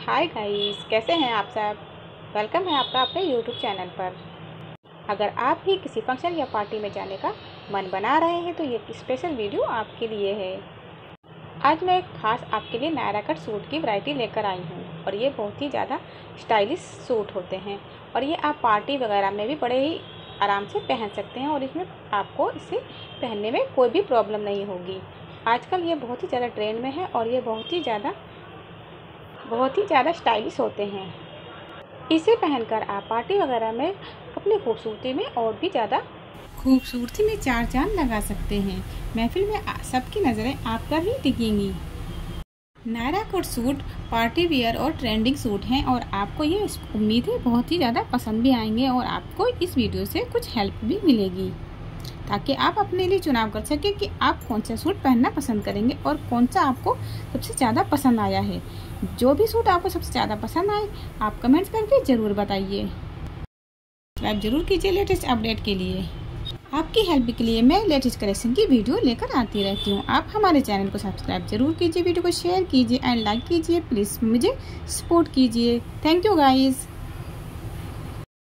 Hi guys, कैसे हैं आप सब। वेलकम है आपका अपने यूट्यूब चैनल पर। अगर आप भी किसी फंक्शन या पार्टी में जाने का मन बना रहे हैं तो ये स्पेशल वीडियो आपके लिए है। आज मैं एक खास आपके लिए नायरा कट सूट की वैरायटी लेकर आई हूँ और ये बहुत ही ज़्यादा स्टाइलिश सूट होते हैं और ये आप पार्टी वगैरह में भी बड़े ही आराम से पहन सकते हैं और इसमें आपको इसे पहनने में कोई भी प्रॉब्लम नहीं होगी। आजकल ये बहुत ही ज़्यादा ट्रेंड में है और ये बहुत ही ज़्यादा स्टाइलिश होते हैं। इसे पहनकर आप पार्टी वगैरह में अपनी खूबसूरती में और भी ज़्यादा खूबसूरती में चार चांद लगा सकते हैं। महफिल में सबकी नज़रें आप पर ही टिकेंगी। Naira cut suit party wear और ट्रेंडिंग सूट हैं और आपको ये उम्मीद है बहुत ही ज़्यादा पसंद भी आएंगे और आपको इस वीडियो से कुछ हेल्प भी मिलेगी ताकि आप अपने लिए चुनाव कर सकें कि आप कौन सा सूट पहनना पसंद करेंगे और कौन सा आपको सबसे ज़्यादा पसंद आया है। जो भी सूट आपको सबसे ज़्यादा पसंद आए आप कमेंट्स करके ज़रूर बताइए। सब्सक्राइब जरूर कीजिए लेटेस्ट अपडेट के लिए। आपकी हेल्प के लिए मैं लेटेस्ट कलेक्शन की वीडियो लेकर आती रहती हूँ। आप हमारे चैनल को सब्सक्राइब जरूर कीजिए, वीडियो को शेयर कीजिए एंड लाइक कीजिए। प्लीज़ मुझे सपोर्ट कीजिए। Thank you guys.